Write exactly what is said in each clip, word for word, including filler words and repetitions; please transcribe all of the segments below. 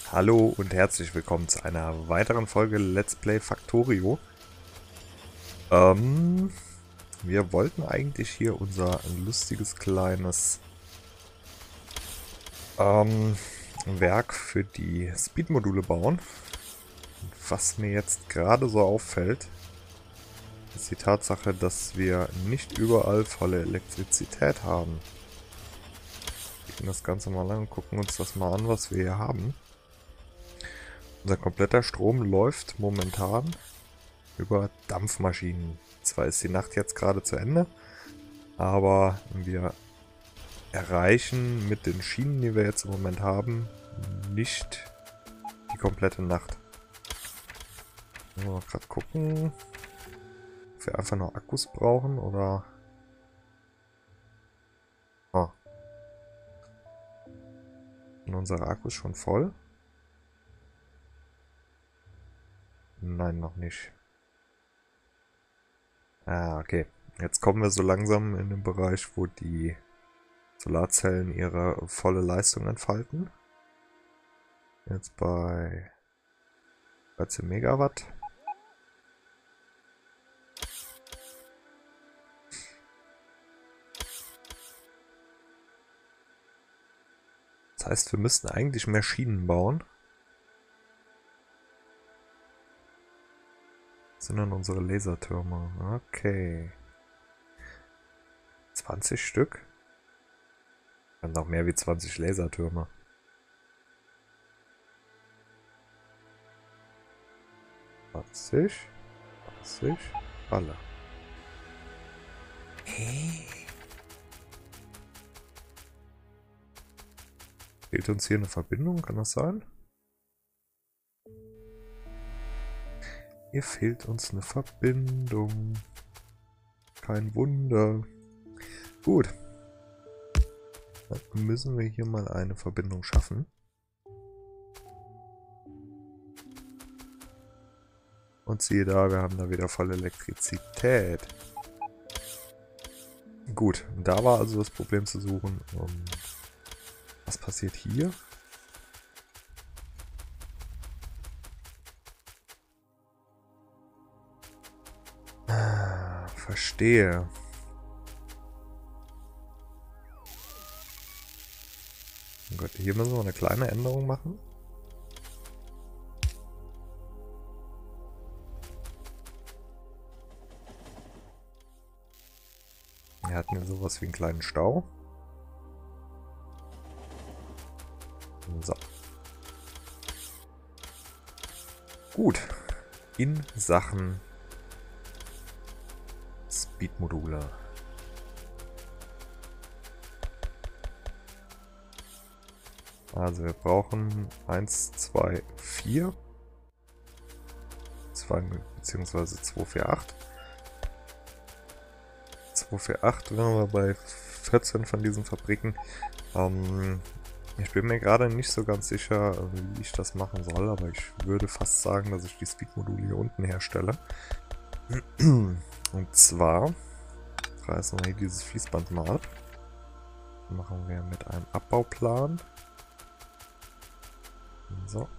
Hallo und herzlich willkommen zu einer weiteren Folge Let's Play Factorio. Ähm, wir wollten eigentlich hier unser lustiges kleines ähm, Werk für die Speed-Module bauen. Und was mir jetzt gerade so auffällt, ist die Tatsache, dass wir nicht überall volle Elektrizität haben. Wir gehen das Ganze mal an und gucken uns das mal an, was wir hier haben. Unser kompletter Strom läuft momentan über Dampfmaschinen. Zwar ist die Nacht jetzt gerade zu Ende, aber wir erreichen mit den Schienen, die wir jetzt im Moment haben, nicht die komplette Nacht. Mal gerade gucken, ob wir einfach noch Akkus brauchen oder... Ah. Sind unsere Akkus schon voll? Nein, noch nicht. Ah, okay. Jetzt kommen wir so langsam in den Bereich, wo die Solarzellen ihre volle Leistung entfalten. Jetzt bei dreizehn Megawatt. Das heißt, wir müssten eigentlich mehr Schienen bauen. Das sind dann unsere Lasertürme. Okay. zwanzig Stück? Wir haben noch mehr wie zwanzig Lasertürme. zwanzig. zwanzig. Alle. Hey. Fehlt uns hier eine Verbindung? Kann das sein? Hier fehlt uns eine Verbindung. Kein Wunder. Gut. Dann müssen wir hier mal eine Verbindung schaffen. Und siehe da, wir haben da wieder voll Elektrizität. Gut, da war also das Problem zu suchen. Und was passiert hier? Ah, verstehe. Oh Gott, hier müssen wir eine kleine Änderung machen. Wir hatten ja sowas wie einen kleinen Stau. So. Gut. In Sachen Speed-Module. Also wir brauchen eins, zwei, vier. zwei beziehungsweise zwei, vier, acht. zwei, vier, acht wären wir bei vierzehn von diesen Fabriken. Ähm, ich bin mir gerade nicht so ganz sicher, wie ich das machen soll, aber ich würde fast sagen, dass ich die Speed-Module hier unten herstelle. Und zwar reißen wir hier dieses Fließband mal ab. Machen wir mit einem Abbauplan. So.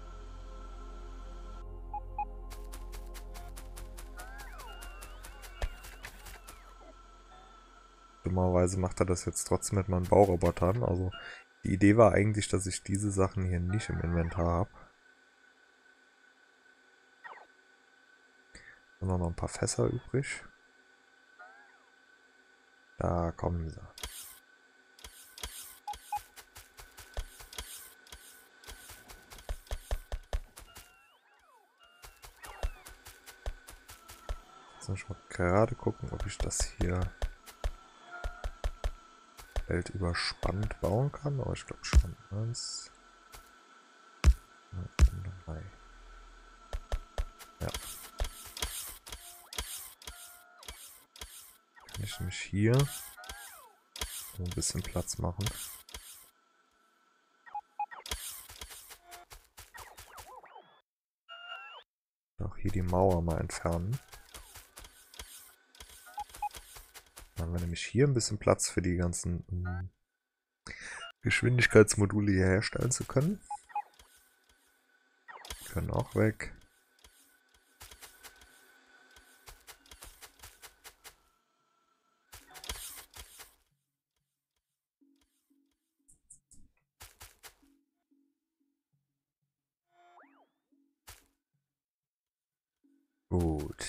Dummerweise macht er das jetzt trotzdem mit meinen Baurobotern. Also die Idee war eigentlich, dass ich diese Sachen hier nicht im Inventar habe. Sind noch ein paar Fässer übrig. Da kommen sie. Jetzt muss ich mal gerade gucken, ob ich das hier weltüberspannend bauen kann. Aber ich glaube schon. Eins. Drei. Ja. Kann ich nämlich hier ein bisschen Platz machen. Auch hier die Mauer mal entfernen. Dann haben wir nämlich hier ein bisschen Platz für die ganzen um, Geschwindigkeitsmodule hier herstellen zu können. können auch weg. Gut.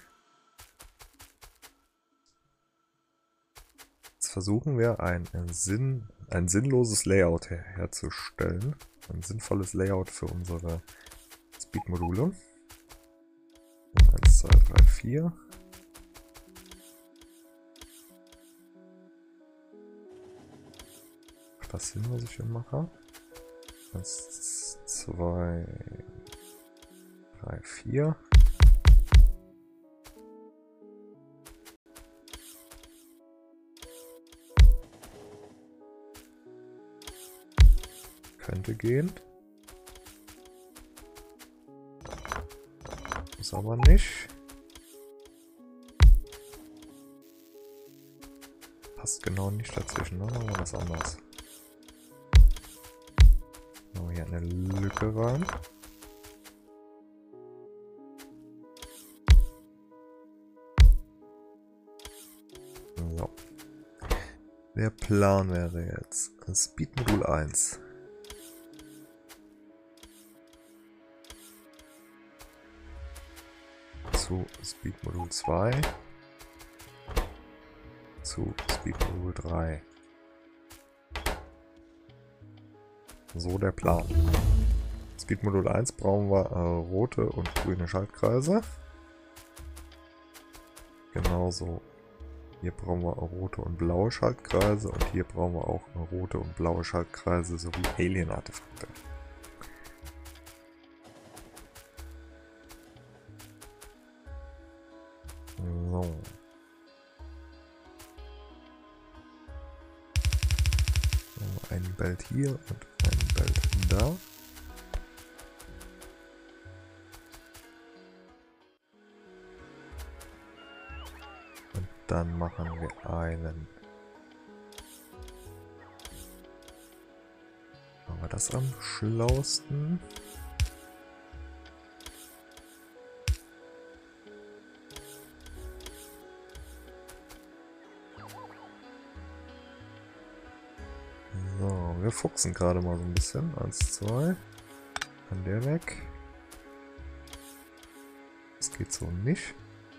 Jetzt versuchen wir ein, Sinn, ein sinnloses Layout her herzustellen. Ein sinnvolles Layout für unsere Speed-Module. eins, zwei, drei, vier. Macht das Sinn, was ich hier mache? eins, zwei, drei, vier. Könnte gehen. Muss aber nicht. Passt genau nicht dazwischen, ne? Machen wir was anderes. Machen wir hier eine Lücke rein. So. Der Plan wäre jetzt Speed-Modul eins. Zu Speed-Modul zwei. Zu Speed-Modul drei. So der Plan. Speed-Modul eins brauchen wir äh, rote und grüne Schaltkreise. Genauso. Hier brauchen wir rote und blaue Schaltkreise und hier brauchen wir auch rote und blaue Schaltkreise sowie Alien-Artefakte. So. Ein Belt hier und ein Belt da. Und dann machen wir einen. Machen wir das am schlausten. So, wir fuchsen gerade mal so ein bisschen. Eins, zwei. Kann der weg. Das geht so nicht.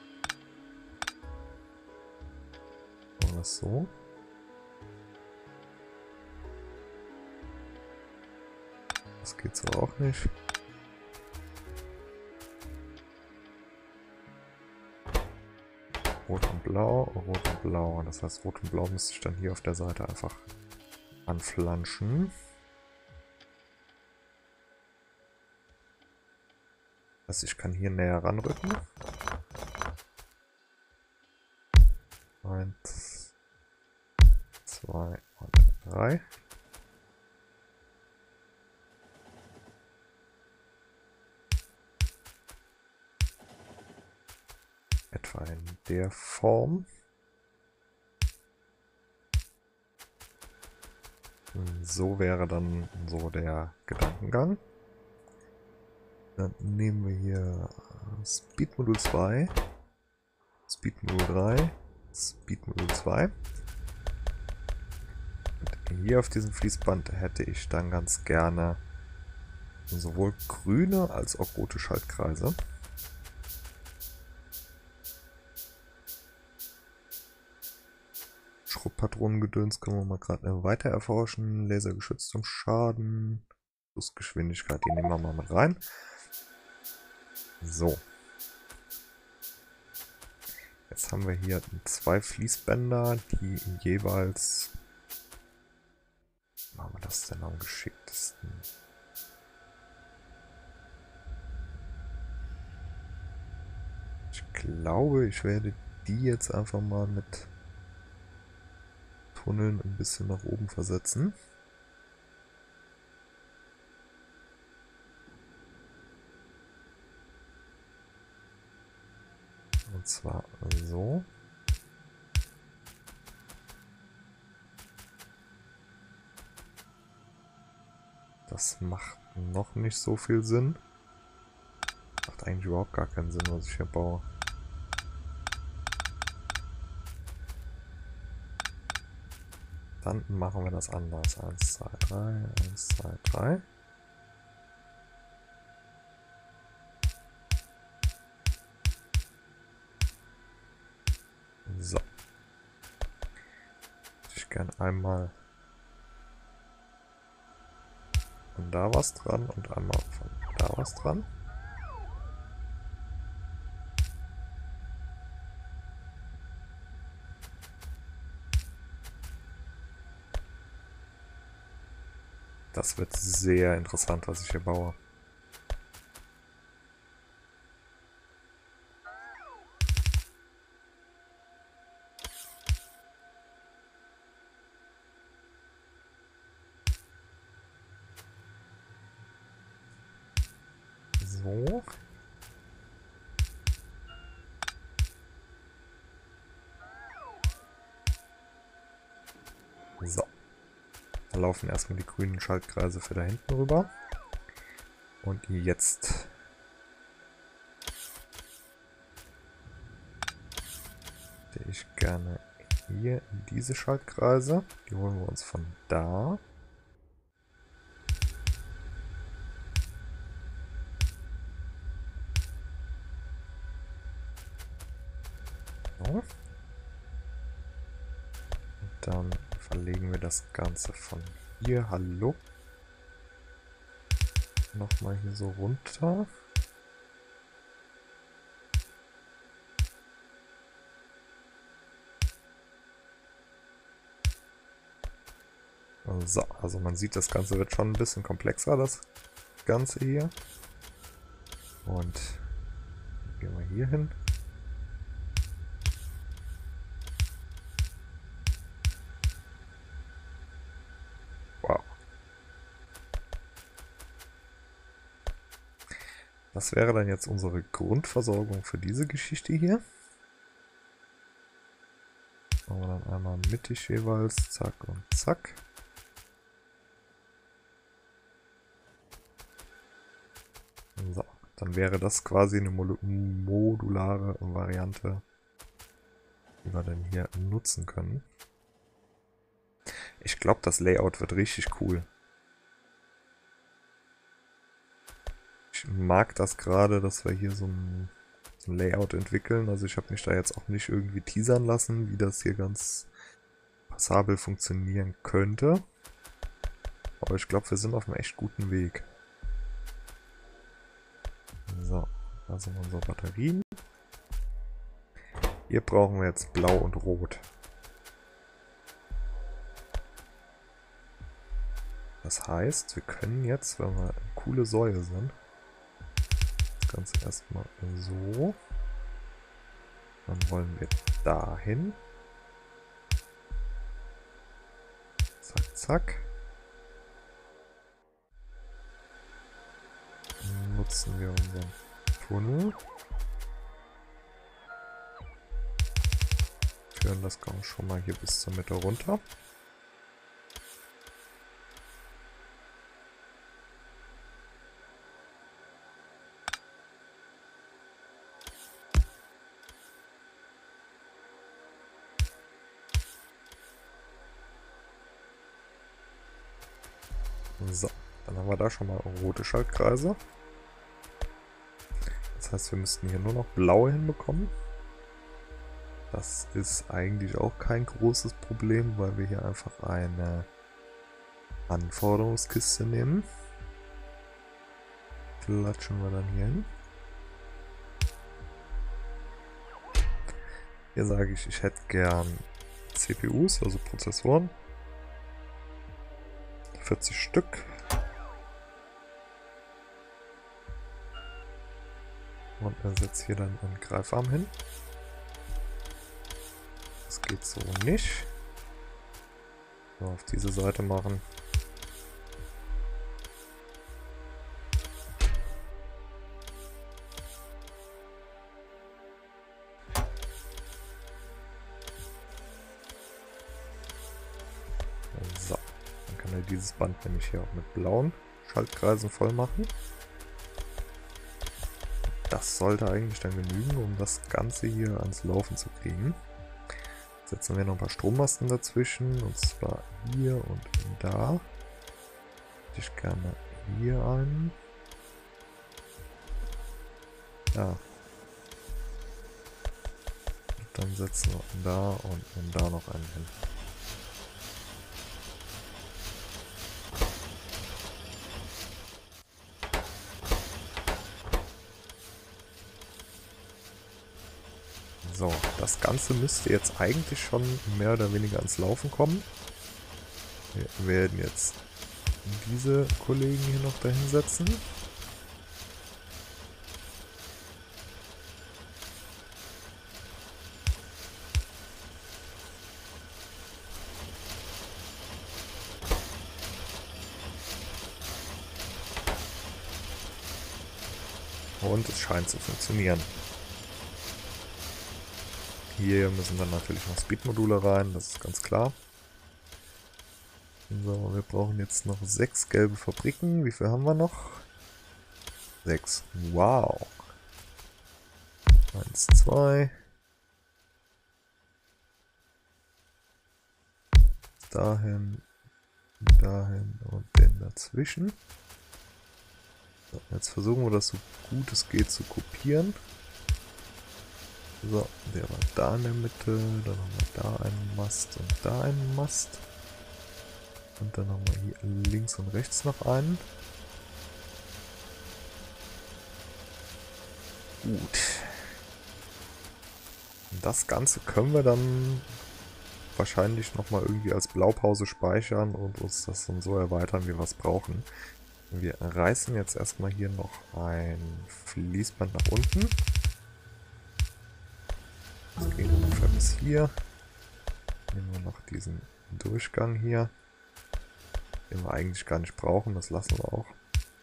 Machen wir es so. Das geht so auch nicht. Rot und Blau, Rot und Blau. Das heißt, Rot und Blau müsste ich dann hier auf der Seite einfach anflanschen. Das heißt, ich kann hier näher ranrücken. Eins, zwei und drei. Etwa in der Form. So wäre dann so der Gedankengang. Dann nehmen wir hier Speed-Modul zwei, Speed-Modul drei, Speed-Modul zwei. Und hier auf diesem Fließband hätte ich dann ganz gerne sowohl grüne als auch rote Schaltkreise. Schrubbpatronengedöns können wir mal gerade weiter erforschen. Lasergeschützt zum Schaden. Schussgeschwindigkeit, die nehmen wir mal mit rein. So. Jetzt haben wir hier zwei Fließbänder, die jeweils... Wie machen wir das denn am geschicktesten? Ich glaube, ich werde die jetzt einfach mal mit Tunneln ein bisschen nach oben versetzen. Und zwar so. Das macht noch nicht so viel Sinn. Macht eigentlich überhaupt gar keinen Sinn, was ich hier baue. Dann machen wir das anders. eins, zwei, drei, eins, zwei, drei. So. Ich gerne einmal von da was dran und einmal von da was dran. Das wird sehr interessant, was ich hier baue. So. So. Da laufen erstmal die grünen Schaltkreise für da hinten rüber. Und jetzt hätte ich gerne hier diese Schaltkreise. Die holen wir uns von da. So. Und dann verlegen wir das Ganze von hier, hallo, nochmal hier so runter. So, also man sieht, das Ganze wird schon ein bisschen komplexer, das Ganze hier. Und gehen wir hier hin. Wow. Das wäre dann jetzt unsere Grundversorgung für diese Geschichte hier. Machen wir dann einmal mittig jeweils, zack und zack. So, dann wäre das quasi eine modulare Variante, die wir dann hier nutzen können. Ich glaube, das Layout wird richtig cool. Ich mag das gerade, dass wir hier so ein, so ein Layout entwickeln. Also ich habe mich da jetzt auch nicht irgendwie teasern lassen, wie das hier ganz passabel funktionieren könnte. Aber ich glaube, wir sind auf einem echt guten Weg. So, da sind unsere Batterien. Hier brauchen wir jetzt Blau und Rot. Das heißt, wir können jetzt, wenn wir eine coole Säule sind, das Ganze erstmal so. Dann wollen wir dahin. Zack, zack. Dann nutzen wir unseren Tunnel. Führen das Ganze schon mal hier bis zur Mitte runter. So, dann haben wir da schon mal rote Schaltkreise. Das heißt, wir müssten hier nur noch blaue hinbekommen. Das ist eigentlich auch kein großes Problem, weil wir hier einfach eine Anforderungskiste nehmen. Klatschen wir dann hier hin. Hier sage ich, ich hätte gern C P Us, also Prozessoren. vierzig Stück. Und er setzt hier dann einen Greifarm hin. Das geht so nicht. So, auf diese Seite machen. So, dann kann er dieses Band nämlich hier auch mit blauen Schaltkreisen voll machen. das sollte eigentlich dann genügen, um das Ganze hier ans Laufen zu kriegen. Setzen wir noch ein paar Strommasten dazwischen, und zwar hier und da. Hätte ich gerne hier einen. Ja. Und dann setzen wir da und da noch einen hin. So, das Ganze müsste jetzt eigentlich schon mehr oder weniger ans Laufen kommen. Wir werden jetzt diese Kollegen hier noch dahin setzen. Und es scheint zu funktionieren. Hier müssen dann natürlich noch Speed-Module rein, das ist ganz klar. So, wir brauchen jetzt noch sechs gelbe Fabriken. Wie viel haben wir noch? Sechs. Wow. Eins, zwei. Dahin, dahin und den dazwischen. So, jetzt versuchen wir das so gut es geht zu kopieren. So, der war da in der Mitte, dann haben wir da einen Mast und da einen Mast. Und dann haben wir hier links und rechts noch einen. Gut. Und das Ganze können wir dann wahrscheinlich nochmal irgendwie als Blaupause speichern und uns das dann so erweitern, wie wir es brauchen. Wir reißen jetzt erstmal hier noch ein Fließband nach unten. Das geht ungefähr bis hier. Nehmen wir noch diesen Durchgang hier, den wir eigentlich gar nicht brauchen, das lassen wir auch.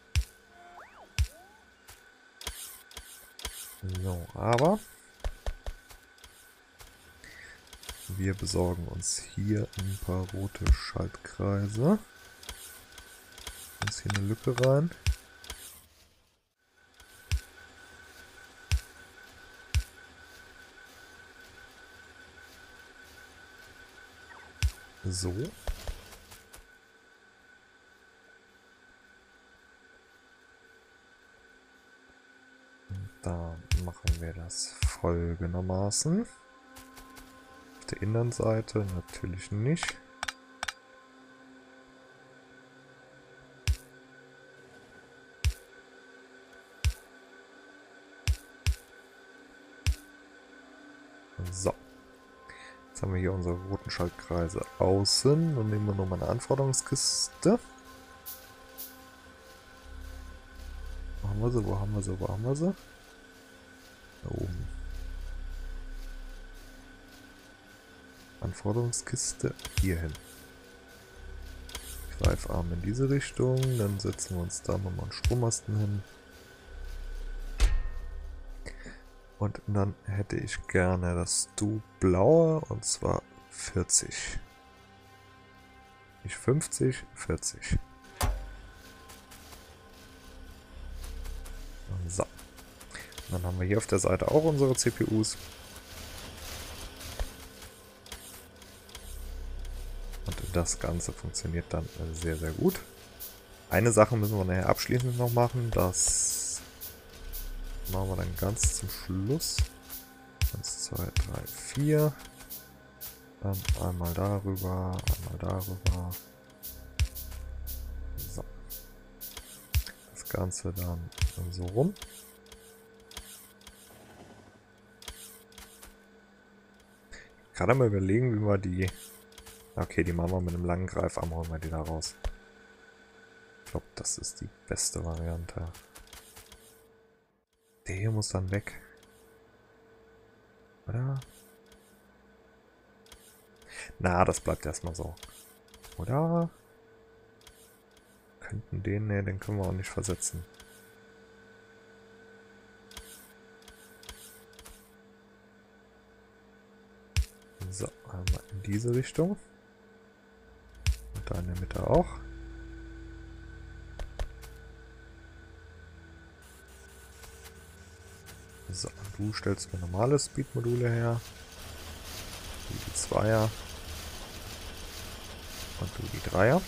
So, aber wir besorgen uns hier ein paar rote Schaltkreise. Uns hier eine Lücke rein. So. Und da machen wir das folgendermaßen. Auf der Innenseite natürlich nicht. So. Jetzt haben wir hier unsere roten Schaltkreise außen. Dann nehmen wir nochmal eine Anforderungskiste. Wo haben wir sie? Wo haben wir sie? Wo haben wir sie? Da oben. Anforderungskiste hier hin. Greifarm in diese Richtung. Dann setzen wir uns da nochmal einen Strommasten hin. Und dann hätte ich gerne das Du blaue, und zwar vierzig. Nicht fünfzig, vierzig. So. Dann haben wir hier auf der Seite auch unsere C P Us. Und das Ganze funktioniert dann sehr, sehr gut. Eine Sache müssen wir nachher abschließend noch machen. Das machen wir dann ganz zum Schluss. eins, zwei, drei, vier. Dann einmal darüber, einmal darüber. So. Das Ganze dann so rum. Ich kann mal überlegen, wie wir die... Okay, die machen wir mit einem langen Greifarm, holen wir die da raus. Ich glaube, das ist die beste Variante. Der hier muss dann weg. Oder? Na, das bleibt erstmal so. Oder? Könnten den, ne, den können wir auch nicht versetzen. So, einmal in diese Richtung. Und da in der Mitte auch. So, du stellst mir normale Speed-Module her. Du die Zweier. Und du die Dreier.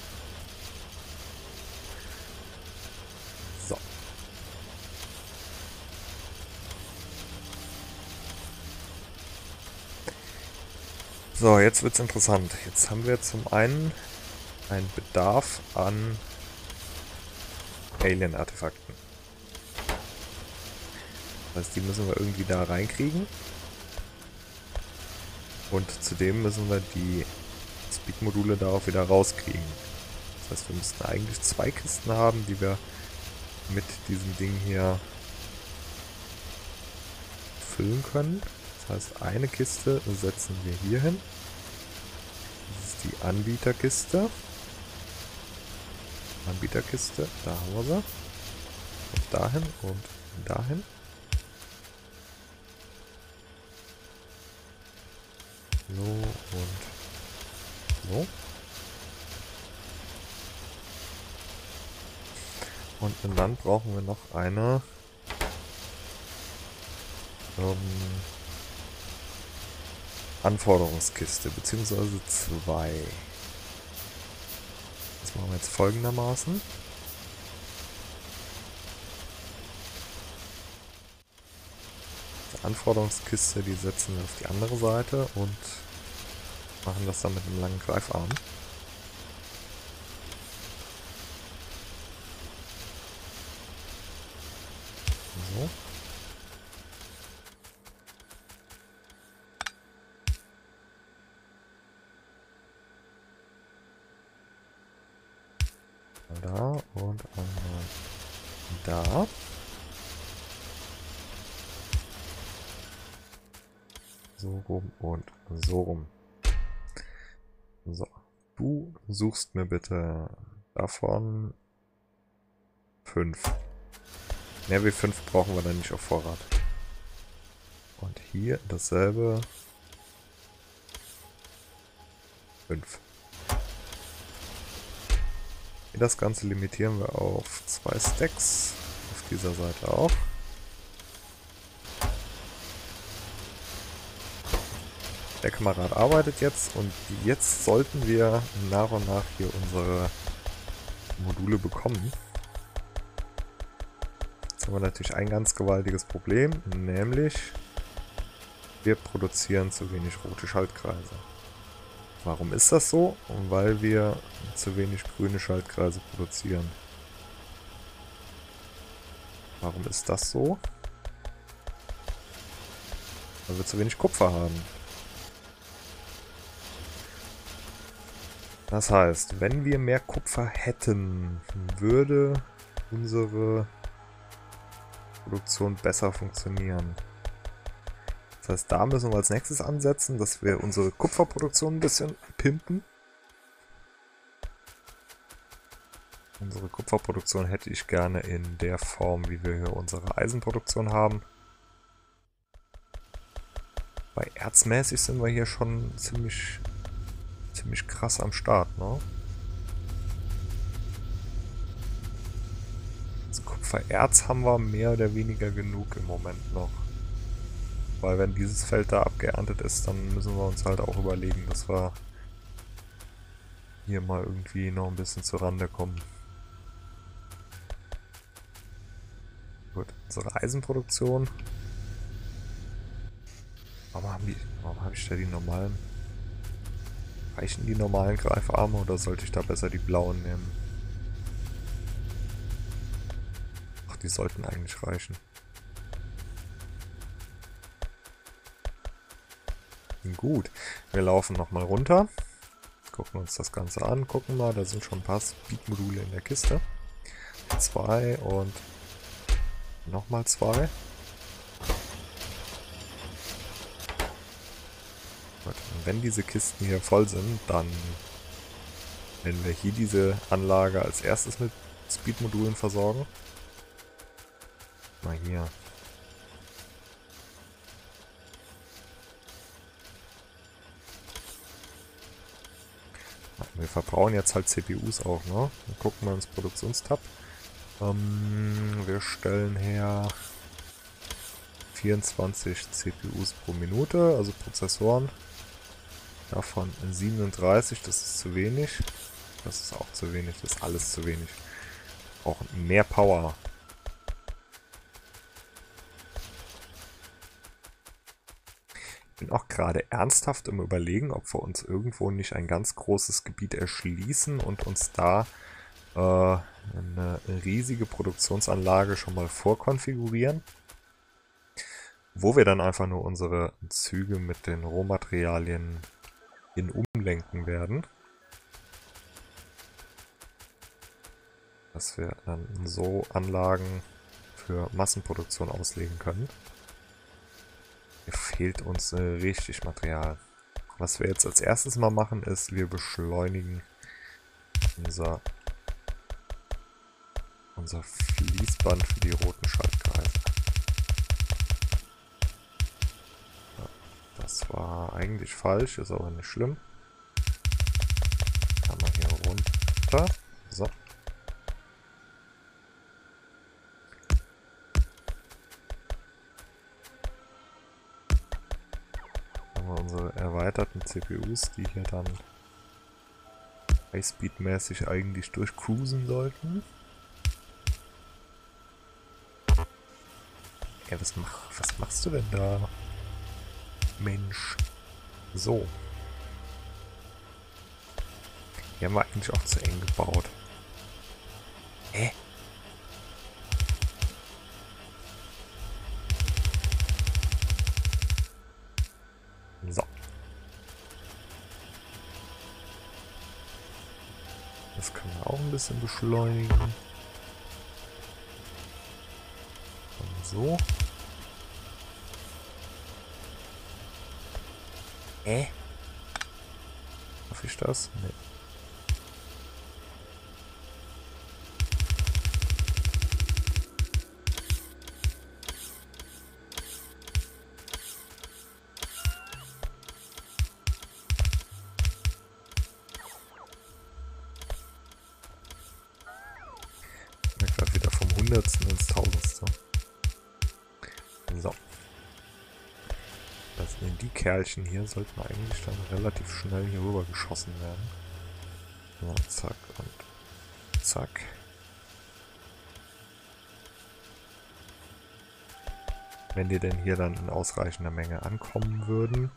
So. So, jetzt wird's interessant. Jetzt haben wir zum einen einen Bedarf an Alien-Artefakten. Das heißt, die müssen wir irgendwie da reinkriegen. Und zudem müssen wir die Speed-Module da auch wieder rauskriegen. Das heißt, wir müssten eigentlich zwei Kisten haben, die wir mit diesem Ding hier füllen können. Das heißt, eine Kiste setzen wir hier hin. Das ist die Anbieterkiste. Anbieterkiste, da haben wir sie. Und dahin und dahin. So und so. Und dann brauchen wir noch eine ähm, Anforderungskiste, beziehungsweise zwei. Das machen wir jetzt folgendermaßen. Die Anforderungskiste, die setzen wir auf die andere Seite und machen das dann mit einem langen Greifarm. So. Da und einmal da. So rum und so rum. So, du suchst mir bitte davon fünf. Mehr wie fünf brauchen wir dann nicht auf Vorrat. Und hier dasselbe. fünf. Das Ganze limitieren wir auf zwei Stacks. Auf dieser Seite auch. Der Kamerad arbeitet jetzt und jetzt sollten wir nach und nach hier unsere Module bekommen. Jetzt haben wir natürlich ein ganz gewaltiges Problem, nämlich wir produzieren zu wenig rote Schaltkreise. Warum ist das so? Weil wir zu wenig grüne Schaltkreise produzieren. Warum ist das so? Weil wir zu wenig Kupfer haben. Das heißt, wenn wir mehr Kupfer hätten, würde unsere Produktion besser funktionieren. Das heißt, da müssen wir als nächstes ansetzen, dass wir unsere Kupferproduktion ein bisschen pimpen. Unsere Kupferproduktion hätte ich gerne in der Form, wie wir hier unsere Eisenproduktion haben. Bei erzmäßig sind wir hier schon ziemlich, ziemlich krass am Start, ne? Das Kupfererz haben wir mehr oder weniger genug im Moment noch. Weil wenn dieses Feld da abgeerntet ist, dann müssen wir uns halt auch überlegen, dass wir hier mal irgendwie noch ein bisschen zur Rande kommen. Gut, unsere Eisenproduktion. Warum habe ich, warum habe ich da die normalen? Reichen die normalen Greifarme oder sollte ich da besser die blauen nehmen? Ach, die sollten eigentlich reichen. Gut, wir laufen nochmal runter, gucken uns das Ganze an, gucken mal, da sind schon ein paar Speed-Module in der Kiste. Zwei und nochmal zwei. Gut, und wenn diese Kisten hier voll sind, dann werden wir hier diese Anlage als erstes mit Speed-Modulen versorgen. Mal hier. Wir verbrauchen jetzt halt C P Us auch, ne? Dann gucken wir ins Produktionstab. Ähm, wir stellen her vierundzwanzig C P Us pro Minute, also Prozessoren. Davon siebenunddreißig, das ist zu wenig. Das ist auch zu wenig, das ist alles zu wenig. Wir brauchen mehr Power. Ich bin auch gerade ernsthaft im Überlegen, ob wir uns irgendwo nicht ein ganz großes Gebiet erschließen und uns da äh, eine riesige Produktionsanlage schon mal vorkonfigurieren, wo wir dann einfach nur unsere Züge mit den Rohmaterialien in umlenken werden. Dass wir dann so Anlagen für Massenproduktion auslegen können. Hier fehlt uns äh, richtig Material. Was wir jetzt als erstes mal machen, ist, wir beschleunigen unser, unser Fließband für die roten Schaltkreise. Ja, das war eigentlich falsch, ist aber nicht schlimm. Kann man hier runter. So. Unsere erweiterten C P Us, die hier dann Highspeed-mäßig eigentlich durchcruisen sollten. Ja, was, mach, was machst du denn da? Mensch. So. Hier haben wir eigentlich auch zu eng gebaut. Hä? So. Das können wir auch ein bisschen beschleunigen. Und so. Äh? Darf ich das? Nee. Wieder vom Hundertsten ins Tausendste. So. Das sind die Kerlchen hier, sollten eigentlich dann relativ schnell hier rüber geschossen werden. So, zack und zack. Wenn die denn hier dann in ausreichender Menge ankommen würden.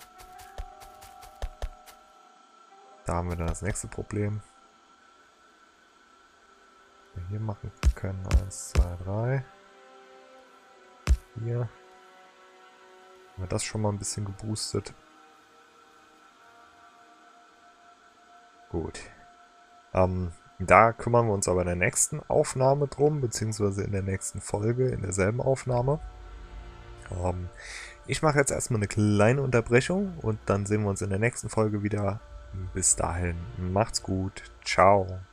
Da haben wir dann das nächste Problem. Hier machen können. eins, zwei, drei. Hier. Haben wir das schon mal ein bisschen geboostet. Gut. Ähm, da kümmern wir uns aber in der nächsten Aufnahme drum, beziehungsweise in der nächsten Folge, in derselben Aufnahme. Ähm, ich mache jetzt erstmal eine kleine Unterbrechung und dann sehen wir uns in der nächsten Folge wieder. Bis dahin, macht's gut. Ciao.